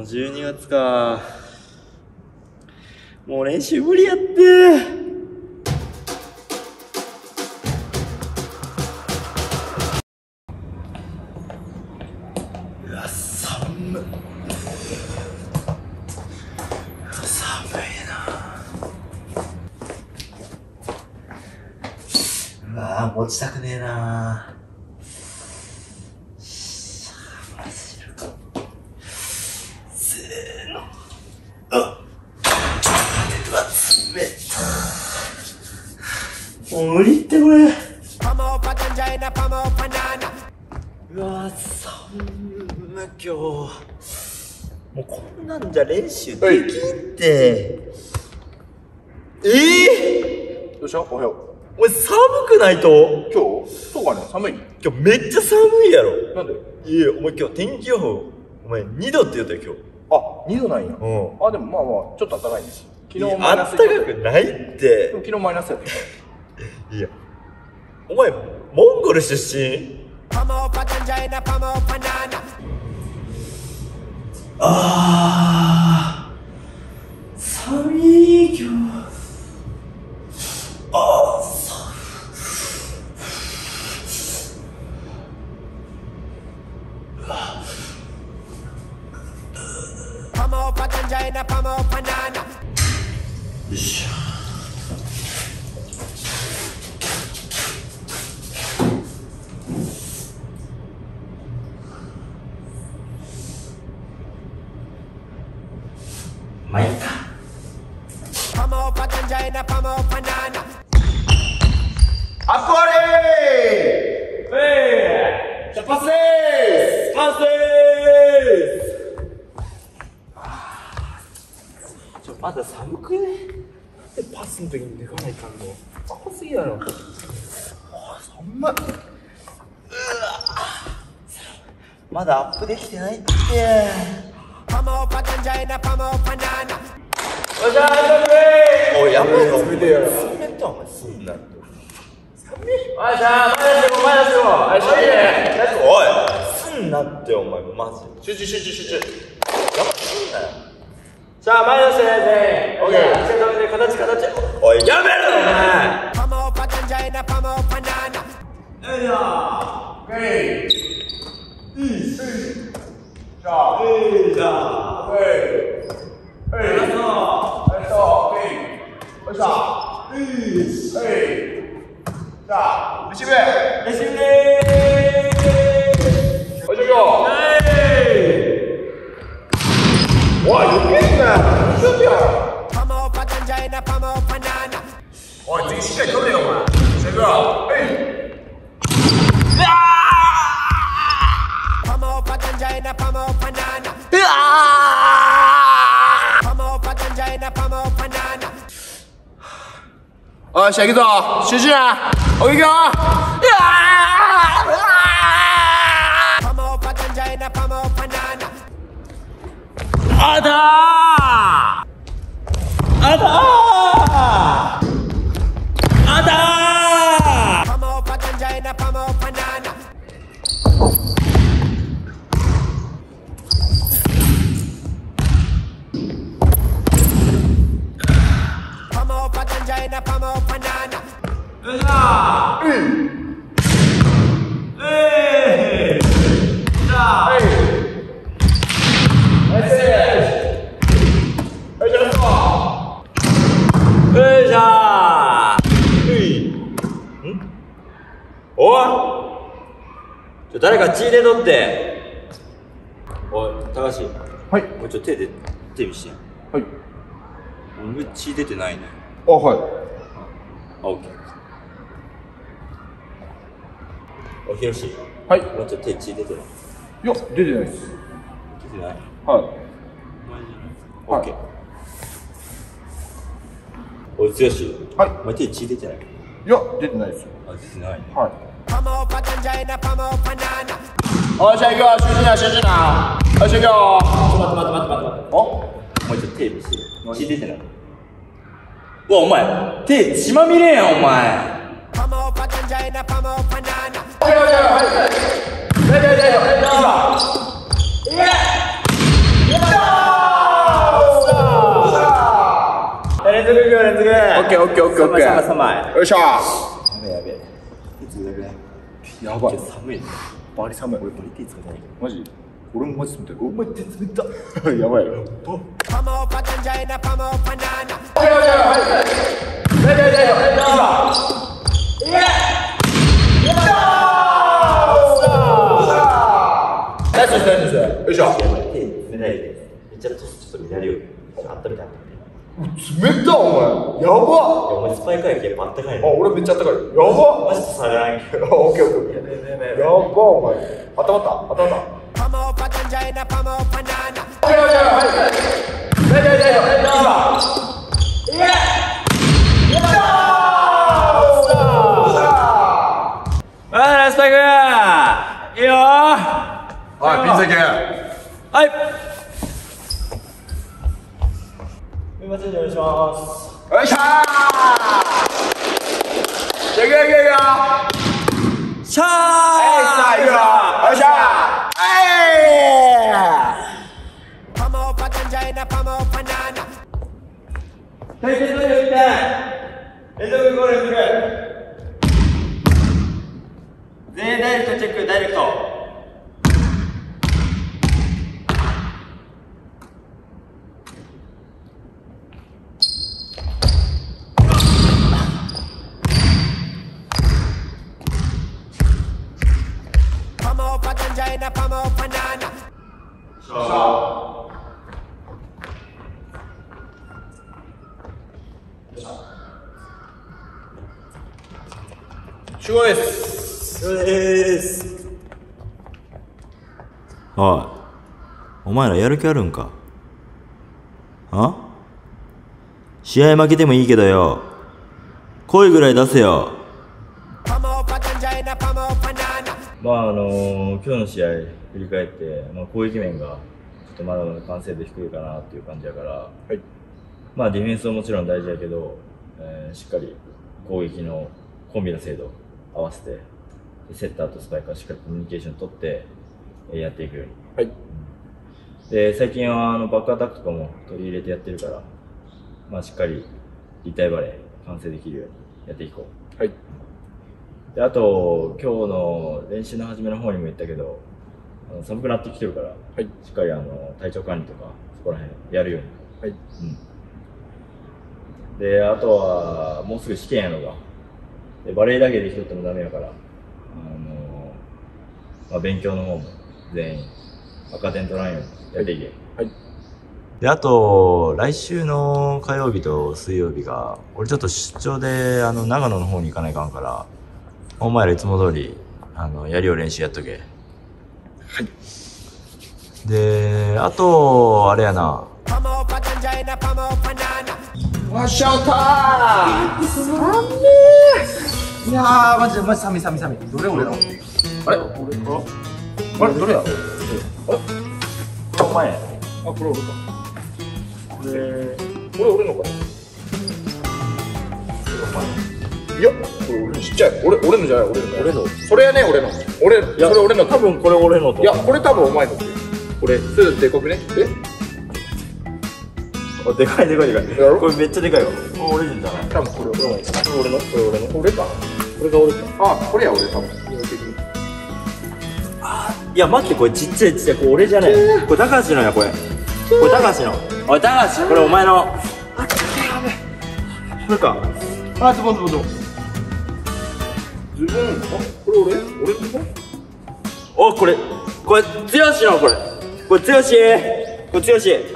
12月か。もう練習無理やって。うわ、寒いな。うわ、持ちたくねえな。もう無理ってこれ。うわ、寒い今日。もうこんなんじゃ練習できんって。 どうした？おはよう。 お前寒くないと？ 今日そうかね、寒い？ 今日めっちゃ寒いやろ。 なんで？ いや、お前今日天気予報、お前2度って言ったよ今日。 あ、2度なんや。 うん。 あ、でもまあまあ、ちょっと暖かいんです。昨日あったかくないって。 でも昨日マイナスやった。 いや、お前モンゴル出身？あー、寒い今日。あー、寒い。よいしょ。まあいいか。 あっこわれー。出発でーす。 パスでーす。まだ寒くね？パスの時に抜かないかんの。寒すぎやろ。 寒い。 まだアップできてないって。おい、やばいぞ。 冷てやろ。 冷たお前すんなと。 おいしゃー、前出しても前出しても。はい、しょいね。 おい、すんなってお前マジ。 集中。 やばすんなよ。 さあ、前出してね。オッケー。 形。おい、やめろお前。 おい、次しっかり取れよ、お前。セグロ。おい、しゃ行くぞ。集中な。おい、行くよ。 あだー。おい、誰か血入れとって。おい、高橋。 はい。 もう手見して。 はい。 俺血出てないね。 あ、はい。 あ、オッケー。お、ひろし。 はい。 もうちょっと血出てない。 いや、出てないです。 出てない。 はい。 お前じゃない。オッケー。おい、剛。 はい。 お前手血出てない。 いや、出てないですよ。 あ、出てないね。 はい。おい、じゃあ行くよ。集中な。よし、行くよ。 待って。お？お前ちょっと手見せて。血出てない。うわ、お前手血まみれやん、お前。 はい。 ッケーオッケーオッケーオッケー。 寒い。 よいしょ。 やべえやべえ。手冷たくない？ やばい。 寒いね。 バリ寒い。 俺バリ手冷たいけど。 マジ？俺もマジ冷たい。 お前手冷た。 やばいよ。よいしょ。 手冷たいで。めっちゃトスちょっと乱れるよ。温めて。 冷たお前。やば。 お前スパイカーやけどあったかいの。 俺めっちゃあったかい。やば。 マジで下がらんけど。 オッケーオッケー。やばお前。温まった。温まった。 ナイスパイクー。いいよー。 はい、ピンセケ。 はい。すみません、お願いします。 よいしょー。いくよいくよいくよ。 しゃー。 いくよ。よいしょはい、連続で打って。連続ゴールする。全員ダイレクトチェック、ダイレクト。 集合です。 そうです。おい、お前らやる気あるんか？試合負けてもいいけどよ、声ぐらい出せよ。今日の試合振り返って、攻撃面がちょっとまだまだ完成度低いかなっていう感じだから、はい、ディフェンスはもちろん大事だけど、しっかり攻撃のコンビの精度合わせて、セッターとスパイカーしっかりコミュニケーション取ってやっていくように、はい、で最近はバックアタックとかも取り入れてやってるから、しっかり立体バレー完成できるようにやっていこう。はい、であと今日の練習の初めの方にも言ったけど、寒くなってきてるから、はい、しっかり体調管理とかそこら辺やるように、はい、であとはもうすぐ試験やのが、でバレーだけで一つもダメやから、勉強の方も全員赤点取らんようにやっていけ。はい、であと来週の火曜日と水曜日が俺ちょっと出張で長野の方に行かないかんから、お前らいつも通りやりを練習やっとけ。はい。であとあれやな、 わっしゃおたー。寒い。いやーマジで寒い。どれ俺の？あれ？あれどれや？あれ？ お前。 あ、これ俺か。これ俺のか。いや、これ俺のちっちゃい。俺のじゃない、俺の。それやね、俺の。それ俺の。 多分これ俺のと。 いや、これ多分お前のって。これ、それでかくね？ でかい。これめっちゃでかいわ。俺じゃない。 多分これ俺の。俺か。これが俺か。あ、これや俺多分。 いや待って、これちっちゃい、これ俺じゃない。これ高橋のや、これ高橋の。おい高橋、これお前の。あ、やべえ。これか。あ、ズボン。 これ俺のズボン？ お、これ剛のこれ剛。